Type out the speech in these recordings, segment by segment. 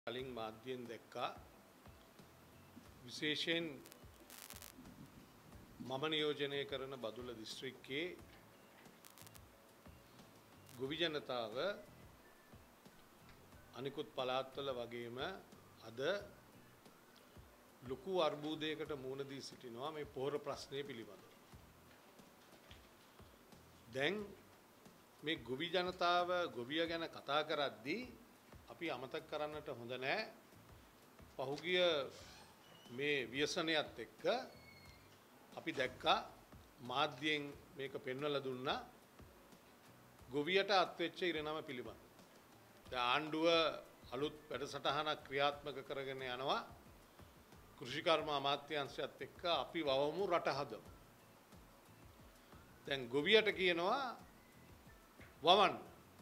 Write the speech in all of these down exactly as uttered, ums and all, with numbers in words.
කලින් මාධ්‍යයෙන් දැක්කා විශේෂයෙන් මම නියෝජනය කරන බදුල්ල දිස්ත්‍රික්කයේ ගොවි ජනතාව අනිකුත් පළාත්වල වගේම අද ලොකු අර්බුදයකට මුහුණ දී සිටිනවා මේ පොහොර ප්‍රශ්නය පිළිබඳව. දැන් මේ ගොවි ජනතාව ගොවිය ගැන කතා කරද්දී අපි අමතක කරන්නට හොඳ නෑ පහුගිය මේ ව්‍යසනයත් එක්ක අපි දැක්කා මාධ්‍යයෙන් මේක පෙන්වලා දුන්නා ගොවියට අත්වෙච්ච ඉරණම පිළිබඳ. දැන් ආණ්ඩුව අලුත් වැඩසටහනක් ක්‍රියාත්මක කරගෙන යනවා කෘෂිකර්ම අමාත්‍යාංශයත් එක්ක අපි වවමු රට හදමු. දැන් ගොවියට කියනවා වවන්න.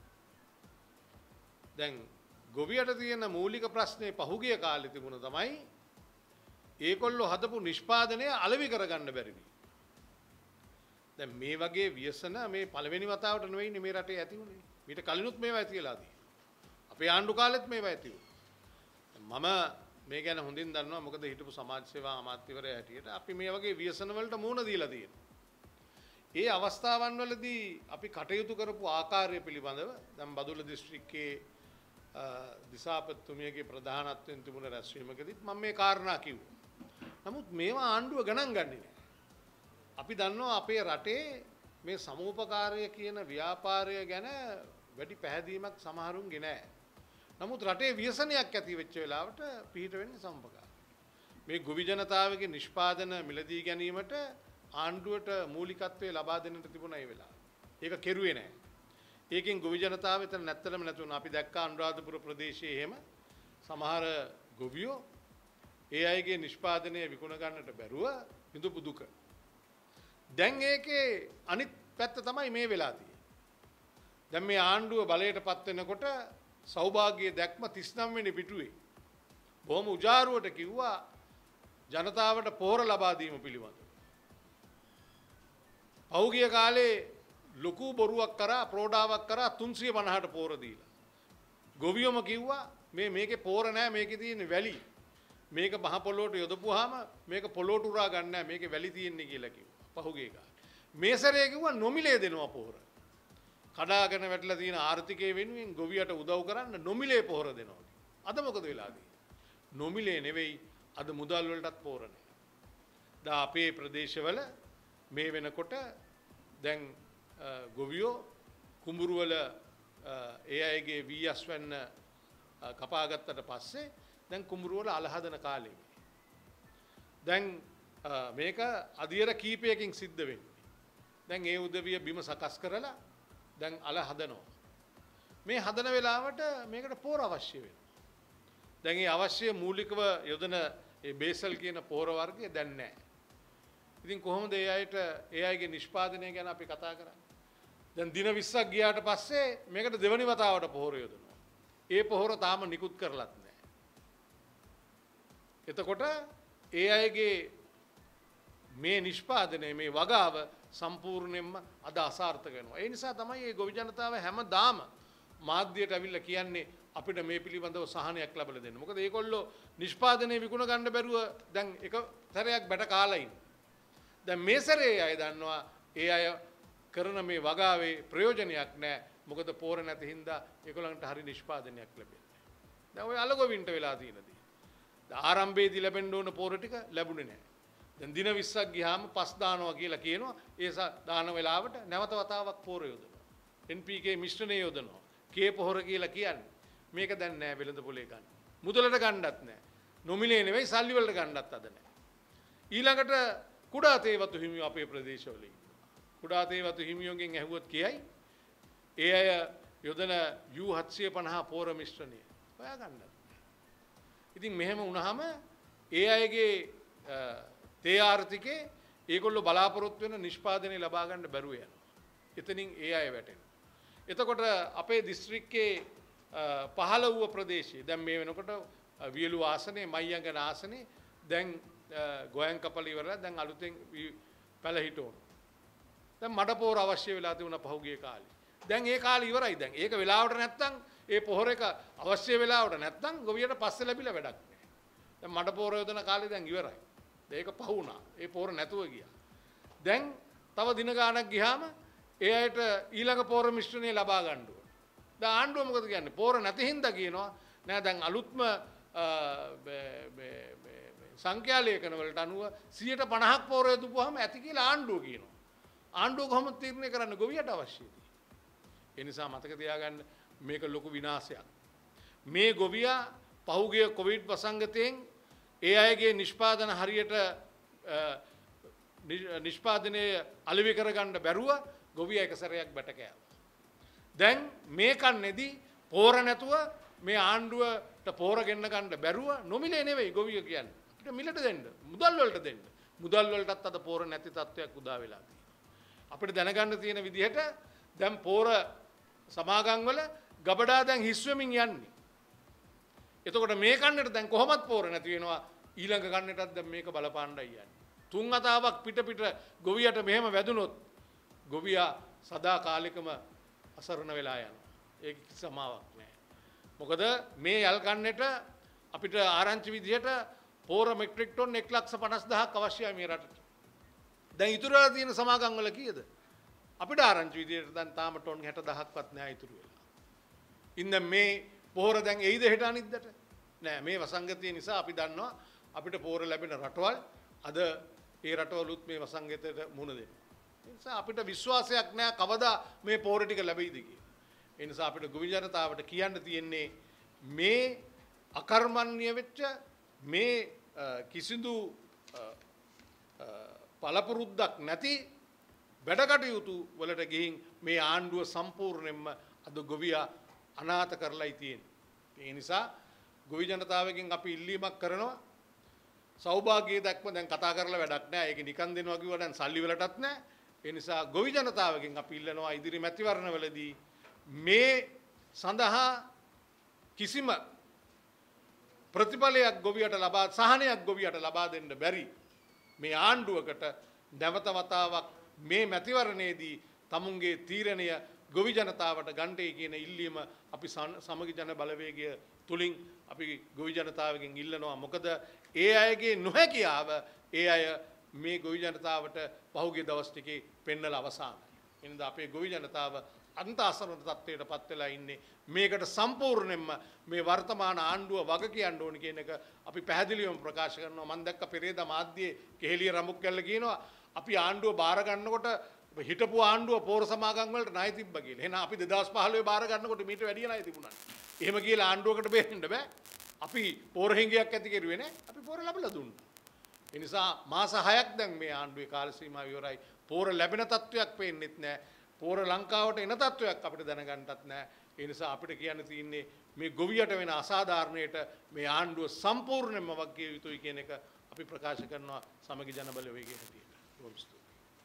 දැන් ගොවියට තියෙන මූලික ප්‍රශ්නේ පහුගිය කාලේ තිබුණ තමයි ඒකොල්ලෝ හදපු නිෂ්පාදනය අලෙවි කරගන්න බැරි වී. දැන් මේ වගේ ව්‍යසන මේ පළවෙනි වතාවට නෙවෙයි මේ රටේ ඇති වුනේ. මීට කලිනුත් මේවා ඇතිලා තියෙනවා. අපේ ආණ්ඩු කාලෙත් මේවා ඇති වුණා. මම මේ ගැන හොඳින් දන්නවා මොකද හිටපු සමාජ සේවා අමාත්‍යවරයා හැටියට අපි මේ වගේ ව්‍යසන වලට මුහුණ දීලා තියෙනවා. ඒ අවස්ථාවන් වලදී අපි කටයුතු කරපු ආකාරය පිළිබඳව දැන් බදුල්ල දිස්ත්‍රික්කයේ දිසාපතිතුමියගේ ප්‍රධානත්වයෙන් තිබුණ රැස්වීමකදීත් මම මේ කාරණා කිව්වා. නමුත් මේවා ආණ්ඩුව ගණන් ගන්නේ නැහැ. අපි දන්නවා අපේ රටේ මේ සමූපකාරය කියන ව්‍යාපාරය ගැන වැඩි පැහැදීමක් සමහරුන්ගේ නැහැ. නමුත් රටේ ව්‍යසනයක් ඇති වෙච්ච වෙලාවට පිහිට වෙන්නේ සමූපකාරය. මේ ගොවි ජනතාවගේ නිෂ්පාදන මිලදී ගැනීමට ආණ්ඩුවට මූලිකත්වය ලබා දෙන්නට තිබුණා ඒ වෙලාව. ඒක කෙරුවේ නැහැ. ඒකෙන් ගොවි ජනතාව එතන නැත්තටම නැති වුණා. අපි දැක්කා අනුරාධපුර ප්‍රදේශයේ එහෙම සමහර ගොවියෝ ඒ අයගේ නිෂ්පාදනය විකුණ ගන්නට බැරුව විඳපු දුක. දැන් ඒකේ අනිත් පැත්ත තමයි මේ වෙලා තියෙන්නේ. දැන් මේ ආණ්ඩුව බලයට පත් වෙනකොට සෞභාග්‍ය දැක්ම තිස් නවය වෙනි පිටුවේ බොහොම උජාරුවට කිව්වා ජනතාවට පොහොර ලබා දීම පිළිබඳව. පහුගිය කාලේ ලොකු බොරුවක් කරා ප්‍රෝඩාවක් කරා තුන්සිය පනහට පොහොර දීලා. ගොවියොම කිව්වා මේ මේකේ පොහොර නැහැ මේකේ තියෙන වැලි. මේක මහ පොළොවට යොදපුවාම මේක පොළොවට උරා ගන්න නැහැ මේකේ වැලි තියෙන්නේ කියලා කිව්වා. පහුගිය කාලේ. මේ සැරේ කිව්වා නොමිලේ දෙනවා පොහොර. කඩාගෙන වැටලා තියෙන ආර්ථිකය වෙනුවෙන් ගොවියට උදව් කරන්න නොමිලේ පොහොර දෙනවා. අද මොකද වෙලා තියෙන්නේ? නොමිලේ නෙවෙයි අද මුදල් වලටත් පොහොර නැහැ. දා අපේ ප්‍රදේශවල මේ වෙනකොට දැන් ගොවියෝ කුඹුරුවල ඒ අයගේ වී අස්වැන්න කපාගත්තට පස්සේ දැන් කුඹුරුවල අල හදන කාලේ. දැන් මේක අධියර කීපයකින් සිද්ධ වෙන්නේ. දැන් ඒ උදවිය බිම සකස් කරලා දැන් අල හදනවා. මේ හදන වෙලාවට මේකට පොහොර අවශ්‍ය වෙනවා. දැන් ඒ අවශ්‍ය මූලිකව යොදන ඒ බේසල් කියන පොහොර වර්ගය දැන් නැහැ. ඉතින් කොහොමද ඒ අයට ඒ අයගේ නිෂ්පාදනය ගැන අපි කතා කරන්නේ? දැන් දින විස්සක් ගියාට පස්සේ මේකට දෙවනි වතාවට පොහොර යොදනවා. ඒ පොහොර තාම නිකුත් කරලත් නැහැ. එතකොට ඒ අයගේ මේ නිෂ්පාදනය මේ වගාව සම්පූර්ණයෙන්ම අද අසාර්ථක වෙනවා. ඒ නිසා තමයි මේ ගොවි ජනතාව හැමදාම මාධ්‍යයට අවිල්ලා කියන්නේ අපිට මේ පිළිබඳව සහනයක් ලැබලා දෙන්න. මොකද ඒගොල්ලෝ නිෂ්පාදනය විකුණ ගන්න බැරුව දැන් එක සැරයක් බැට කාලා ඉන්නේ. දැන් මේ සැරේ අය දන්නවා ඒ අය කරන මේ වගාවේ ප්‍රයෝජනයක් නැහැ. මොකද පොහොර නැති හින්දා ඒගොල්ලන්ට හරි නිෂ්පාදනයක් ලැබෙන්නේ නැහැ. දැන් ඔය අලගොවින්ට වෙලා තියෙන දේ. දැන් ආරම්භයේදී ලැබෙන්න ඕන පොහොර ටික ලැබුණේ නැහැ. දැන් දින විස්සක් ගියාම පස් දානවා කියලා කියනවා. ඒ දාන වෙලාවට නැවත වතාවක් පොහොර යොදනවා. එන් පී කේ මිශ්‍රණය යොදනවා. කේ පොහොර කියලා කියන්නේ. මේක දැන් නැහැ වෙළඳ පොලේ ගන්න. මුදලට ගන්නත් නැහැ. නොමිලේ නෙවෙයි සල්ලි වලට ගන්නත් අද නැහැ. ඊළඟට කුඩා තේවතු හිමියෝ අපේ ප්‍රදේශවල ඉන්නවා. කුඩා තේවතු හිමියෝගෙන් ඇහුවොත් කියයි ඒ අය යොදන යූ හත්සිය පනහ පොහොර මිශ්‍රණය හොයා ගන්නත් නැහැ. ඉතින් මෙහෙම වුණාම ඒ අයගේ තේ ආර්ථිකේ ඒගොල්ලෝ බලාපොරොත්තු වෙන නිෂ්පාදනය ලබා ගන්න බැරුව යනවා. එතනින් ඒ අය වැටෙනවා. එතකොට අපේ දිස්ත්‍රික්කයේ පහළ වූ ප්‍රදේශයේ දැන් මේ වෙනකොට වියලු ආසනේ මයියංගන ආසනේ දැන් ගෝයන් කපල ඉවරලා දැන් අලුතෙන් පැල හිටවන. දැන් මඩ පොහොර අවශ්‍ය වෙලා තිබුණා පහුගිය කාලේ. දැන් ඒ කාලේ ඉවරයි දැන්. ඒක වෙලාවට නැත්තම් ඒ පොහොර එක අවශ්‍ය වෙලාවට නැත්නම් ගොවියට පස්සේ ලැබිලා වැඩක් නැහැ. දැන් මඩ පොහොර යොදන කාලේ දැන් ඉවරයි. ඒක පහ වුණා. ඒ පොහොර නැතුව ගියා. දැන් තව දින ගාණක් ගියාම ඒ අයට ඊළඟ පොහොර මිශ්‍රණය ලබා ගන්න ඕන. දැන් ආණ්ඩුව මොකද කියන්නේ? පොහොර නැති හින්දා කියනවා නෑ දැන් අලුත්ම සංඛ්‍යාලේඛන වලට අනුව සියයට පනහක් පොහොර යොදපුවාම ඇති කියලා ආණ්ඩුව කියනවා. ආණ්ඩුව කොහොමද තීරණය කරන්නේ ගොවියට අවශ්‍යද? ඒ නිසා මතක තියාගන්න මේක ලොකු විනාශයක්. මේ ගොවියා පහුගිය කොවිඩ් වසංගතයෙන් ඒ අයගේ නිෂ්පාදන හරියට නිෂ්පාදනයේ අලෙවි කරගන්න බැරුව ගොවියා එක සැරයක් බැට කෑවා. දැන් මේ කන්නේදී පොහොර නැතුව මේ ආණ්ඩුවට පොහොර ගෙන්න ගන්න බැරුව නොමිලේ නෙවෙයි ගොවිය කියන්නේ. අපිට මිලට දෙන්න, මුදල් වලට දෙන්න. මුදල් වලටත් අද පොහොර නැති තත්ත්වයක් උදා වෙලා තියෙනවා. අපිට දැනගන්න තියෙන විදිහට දැන් පොහොර සමාගම් වල ගබඩා දැන් හිස් වෙමින් යන්නේ. එතකොට මේ කන්නට දැන් කොහොමත් පොහොර නැති වෙනවා ඊළඟ කන්නටත් දැන් මේක බලපාණ්ඩයි යන්නේ. තුන් අතාවක් පිට පිට ගොවියට මෙහෙම වැදුනොත් ගොවියා සදාකාලිකම අසරණ වෙලා යනවා. ඒක කිසි සමාවක් නැහැ. මොකද මේ යල් කන්නට අපිට ආරංචි විදිහට පොහොර මෙට්‍රික් ටොන් එක ලක්ෂ පනස් දහසක් අවශ්‍යයි මේ රටට. දැන් ඉතුරු වෙලා තියෙන සමාගම් වල කීයද? අපිට ආරංචි විදිහට දැන් තාම ටොන් හැට දහසක්වත් නෑ ඉතුරු වෙලා. ඉන්න මේ පොහොර දැන් එයිද හෙට අනිද්දට? නෑ මේ වසංගතය නිසා අපි දන්නවා අපිට පොහොර ලැබෙන රටවල් අද ඒ රටවලුත් මේ වසංගතයට මුහුණ දෙනවා. ඒ නිසා අපිට විශ්වාසයක් නෑ කවදා මේ පොහොර ටික ලැබෙයිද කියලා. ඒ නිසා අපිට ගොවි ජනතාවට කියන්න තියෙන්නේ මේ අකර්මණ්‍ය වෙච්ච මේ කිසිදු පළපුරුද්දක් නැති වැඩ කටයුතු වලට ගිහින් මේ ආණ්ඩුව සම්පූර්ණයෙන්ම අද ගොවියා අනාථ කරලායි තියෙන්නේ. ඒ නිසා ගොවි ජනතාවගෙන් අපි ඉල්ලීමක් කරනවා සෞභාග්‍යය දක්ම දැන් කතා කරලා වැඩක් නැහැ. ඒක නිකන් දෙනවා කිව්වා දැන් සල්ලි වලටත් නැහැ. ඒ නිසා ගොවි ජනතාවගෙන් අපි ඉල්ලනවා ඉදිරි මැතිවරණවලදී මේ සඳහා කිසිම ප්‍රතිඵලයක් ගොවියට ලබා සහනයක් ගොවියට ලබා දෙන්න බැරි මේ ආණ්ඩුවකට නැවත වතාවක් මේ මැතිවරණයේදී තමුන්ගේ තීරණය ගොවි ජනතාවට ගන්නටයි කියන ඉල්ලීම අපි සමගි ජන බලවේගය තුලින් අපි ගොවි ජනතාවගෙන් ඉල්ලනවා. මොකද ඒ අයගේ නොහැකියාව ඒ අය මේ ගොවි ජනතාවට පහුගිය දවස් ටිකේ පෙන්නලා අවසానයි. එනිසා අපේ ගොවි ජනතාව අන්ත අසරණ තත්ත්වයට පත් වෙලා ඉන්නේ. මේකට සම්පූර්ණයෙන්ම මේ වර්තමාන ආණ්ඩුව වග කියන්න ඕන කියන එක අපි පැහැදිලිවම ප්‍රකාශ කරනවා. මම දැක්ක පෙරේදා මාධ්‍යයේ කෙහෙලිය රඹුක්කැල්ල කියනවා අපි ආණ්ඩුව බාර ගන්නකොට හිටපු ආණ්ඩුව පොහොර සමාගම් වලට ණය තිබ්බා කියලා. එහෙනම් අපි දෙදාස් පහළොව බාර ගන්නකොට මීට වැඩිය ණය තිබුණා. එහෙම කියලා ආණ්ඩුවකට බේරෙන්න බෑ. අපි පොහොර හිඟයක් ඇති කෙරුවේ නෑ. අපි පොහොර ලැබලා දුන්නා. ඒ නිසා මාස හයක් දැන් මේ ආණ්ඩුවේ කාල සීමාව ඉවරයි. පොහොර ලැබෙන තත්වයක් පේන්නෙත් නෑ. පොහොර ලංකාවට එන තත්වයක් අපිට දැනගන්නටත් නෑ. ඒ නිසා අපිට කියන්න තියෙන්නේ මේ ගොවියට වෙන අසාධාරණයට මේ ආණ්ඩුව සම්පූර්ණයෙන්ම වගකිය යුතුයි කියන එක අපි ප්‍රකාශ කරනවා සමගි ජන බලවේගයේ හැටියට. බොහොම ස්තුතියි.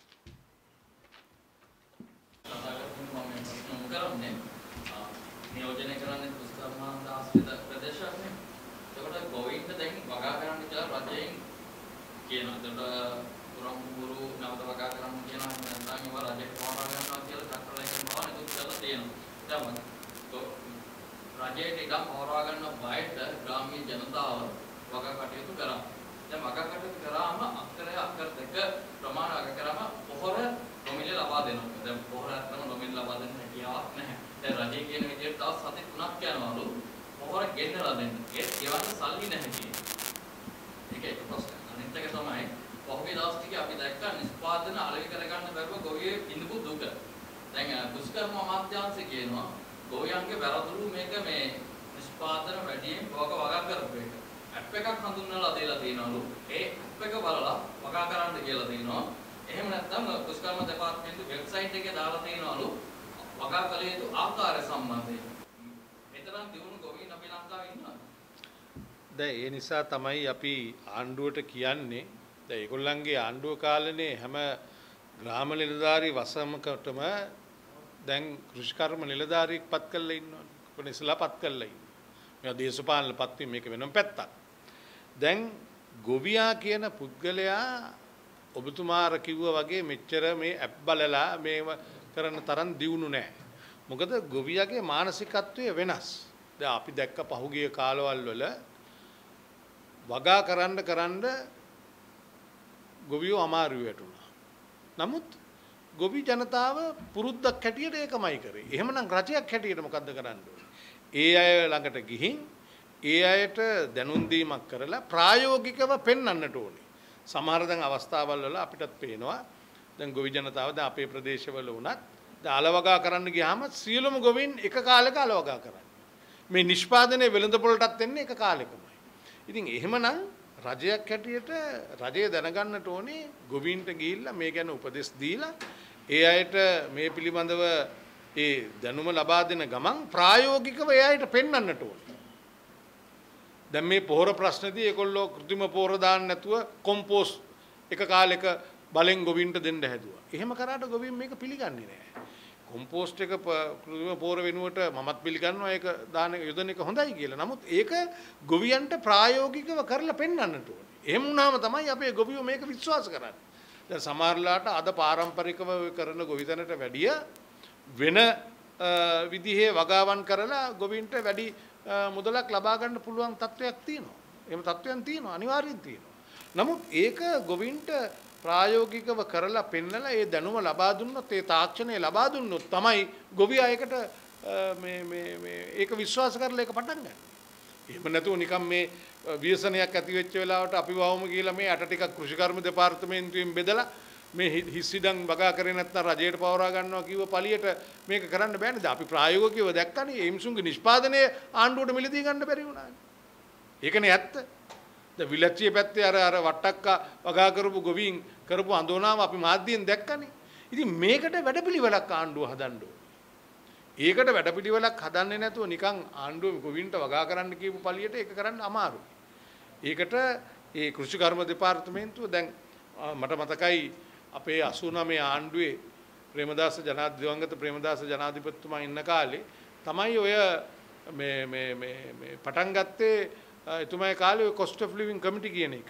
නියෝජනය කරන්නේ පුස්තකමාන්ත ආශ්‍රිත ප්‍රදේශයක්නේ. ඒකට ගොවින්ට දැන් වගා කරන්න කියලා රජයෙන් කියනවා. ඒකට පුරම්පුරු නැවත වගා කරන්න කියනවා. නැත්නම් ඒවා රජයට පවරා ගන්නවා කියලා චක්‍රලේඛන බව නේද කියලා තියෙනවා. දැන් රජයට ඉඩම් පවරා ගන්න බයට ග්‍රාමීය ජනතාව වගා කටයුතු කරා. දැන් වගා කටයුතු කරාම අක්කරය අක්කර දෙක ප්‍රමාණ වගා කරාම පොහොර නොමිලේ ලබා දෙනවා. දැන් පොහොර අත්තරම නොමිලේ ලබා දෙන්න හැකියාවක් නැහැ. දැන් රජය කියන විදිහට තව සති තුනක් යනවලු පොහොර ගෙන්නලා දෙන්න. ඒත් ගෙවන්න සල්ලි නැහැ කියන්නේ. ඒක එක ප්‍රශ්නයක්. අනිත් එක තමයි පහුගිය දවස් ටිකේ අපි දැක්කා නිෂ්පාදන අලෙවි කරගන්න බැරුව ගොවියෙක් ඉඳපු දුක. දැන් කුස්කර්ම අමාත්‍යාංශය කියනවා ගොවියන්ගේ වැරදුරු මේක මේ නිෂ්පාදන වැඩියෙන් වග වගා කරපු එක. ඇප් එකක් හඳුන්වලා දීලා තියෙනවලු. ඒ ඇප් එක බලලා වගා කරන්න කියලා තියෙනවා. එහෙම නැත්නම් කුස්කර්ම දෙපාර්තමේන්තුවේ වෙබ්සයිට් එකේ දාලා තියෙනවලු වගා කළ යුතු ආකාරය සම්බන්ධයෙන්. මෙතරම් දියුණු ගොවීන් අපි ලංකාවේ ඉන්නවා. දැන් ඒ නිසා තමයි අපි ආණ්ඩුවට කියන්නේ දැන් ඒගොල්ලන්ගේ ආණ්ඩුව කාලේ හැම ග්‍රාම නිලධාරී වසමකටම දැන් කෘෂිකර්ම නිලධාරියෙක් පත් කරලා ඉන්නවා. කොහොමද පත් කරලා ඉන්නේ. මේවා දේශපාලන පත්වීම මේක වෙනම පැත්තක්. දැන් ගොවියා කියන පුද්ගලයා ඔබතුමාර කිව්වා වගේ මෙච්චර මේ ඇප් බලලා මේව කරන තරම් දියුණු නැහැ. මොකද ගොවියාගේ මානසිකත්වය වෙනස්. දැන් අපි දැක්ක පහුගිය කාලවල වල වගා කරන්න කරන්න ගොවියෝ අමාරු වැටුණා. නමුත් ගොවි ජනතාව පුරුද්දක් හැටියට ඒකමයි කරේ. එහෙමනම් රජයක් හැටියට මොකද්ද කරන්න ඕනේ? ඒ අය ළඟට ගිහින් ඒ අයට දැනුම් දීමක් කරලා ප්‍රායෝගිකව පෙන්වන්නට ඕනේ. සමහර දැන් අවස්ථාවල් වල අපිටත් පේනවා දැන් ගොවි ජනතාව දැන් අපේ ප්‍රදේශවල වුණත් දැන් අලවගා කරන්න ගියාම සියලුම ගොවීන් එක කාලයක අලවගා කරන්නේ. මේ නිෂ්පාදනයේ වෙළඳපොළටත් එන්නේ එක කාලෙකමයි. ඉතින් එහෙමනම් රජයක් හැටියට රජය දැනගන්නට ඕනේ ගොවීන්ට ගිහිල්ලා මේ ගැන උපදෙස් දීලා ඒ අයට මේ පිළිබඳව ඒ දැනුම ලබා දෙන ගමන් ප්‍රායෝගිකව ඒ අයට පෙන්වන්නට ඕනේ. දැන් මේ පොහොර ප්‍රශ්නදී ඒගොල්ලෝ કૃත්‍රිම පොහොර දාන්න නැතුව කොම්පෝස්ට් එක කාලෙක බලෙන් ගොවීන්ට දෙන්න හැදුවා. එහෙම කරාට ගොවීන් මේක පිළිගන්නේ නැහැ. කොම්පෝස්ට් එක කෘත්‍රිම පොහොර වෙනුවට මමත් පිළිගන්නවා ඒක දාන යොදන එක හොඳයි කියලා. නමුත් ඒක ගොවියන්ට ප්‍රායෝගිකව කරලා පෙන්වන්නට ඕනේ. එහෙම වුණාම තමයි අපේ ගොවියෝ මේක විශ්වාස කරන්නේ. දැන් සමහරලාට අද පාරම්පරිකව කරන ගොවිතැනට වැඩිය වෙන විදිහේ වගාවන් කරලා ගොවින්ට වැඩි මුදලක් ලබා ගන්න පුළුවන් තත්ත්වයක් තියෙනවා. එහෙම තත්ත්වයන් තියෙනවා අනිවාර්යෙන් තියෙනවා. නමුත් ඒක ගොවින්ට ප්‍රායෝගිකව කරලා පෙන්නලා ඒ දැනුම ලබා දුන්නොත් ඒ තාක්ෂණය ලබා දුන්නොත් තමයි ගොවියා ඒකට මේ මේ මේ ඒක විශ්වාස කරලා ඒක පටන් ගන්න. එහෙම නැතුව නිකන් මේ ව්‍යසනයක් ඇති වෙච්ච වෙලාවට අපි වවම කියලා මේ අට ටිකක් කෘෂිකර්ම දෙපාර්තමේන්තුවෙන් බෙදලා මේ හිස්සිඩම් වගා කරේ නැත්නම් රජයට පවරා ගන්නවා කිව්ව පළියට මේක කරන්න බෑනේ. දැන් අපි ප්‍රායෝගිකව දැක්කනේ ඒ මිනිසුන්ගේ නිෂ්පාදනයේ ආණ්ඩුවට මිලදී ගන්න බැරි වුණානේ. ඒකනේ ඇත්ත. දැන් විලච්චියේ පැත්තේ අර අර වට්ටක්කා වගා කරපු ගොවීන් කරපු අඳෝනාව අපි මාධ්‍යයෙන් දැක්කනේ. ඉතින් මේකට වැඩපිළිවෙලක් ආණ්ඩුව හදන්න ඕනේ. ඒකට වැඩපිළිවෙලක් හදන්නේ නැතුව නිකන් ආණ්ඩුව ගොවීන්ට වගා කරන්න කියපු පළියට ඒක කරන්න අමාරුයි. ඒකට ඒ කෘෂිකර්ම දෙපාර්තමේන්තුව දැන් මට මතකයි අපේ අසූ නවය ආණ්ඩුවේ ප්‍රේමදාස ජනාධිපති දිවංගත ප්‍රේමදාස ජනාධිපතිතුමා ඉන්න කාලේ තමයි ඔය මේ මේ මේ මේ පටන් ගත්තේ එතුමාගේ කාලේ ඔය cost of living committee කියන එක.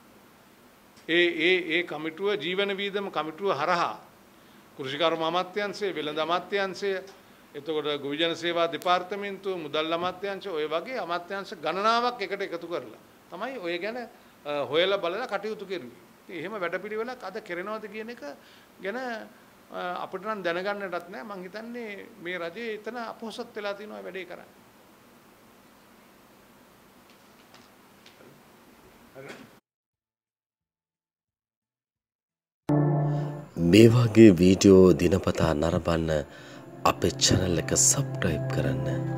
ඒ ඒ ඒ කමිටුව ජීවන වීදම කමිටුව හරහා කෘෂිකර්ම අමාත්‍යාංශය වෙළඳ අමාත්‍යාංශය එතකොට ගොවි ජන සේවා දෙපාර්තමේන්තුව මුදල් අමාත්‍යාංශය ඔය වගේ අමාත්‍යාංශ ගණනාවක් එකට එකතු කරලා තමයි ඔය ගැන හොයලා බලලා කටයුතු කෙරුවේ. ඉතින් එහෙම වැඩපිළිවෙලක් අද කරනවද කියන එක ගැන අපිට නම් දැනගන්නටත් නෑ. මං හිතන්නේ මේ රජේ එතන අපොහසත් වෙලා තියෙනවා වැඩේ කරන්නේ. මේ වගේ වීඩියෝ දිනපතා නරඹන්න අපේ channel එක subscribe කරන්න.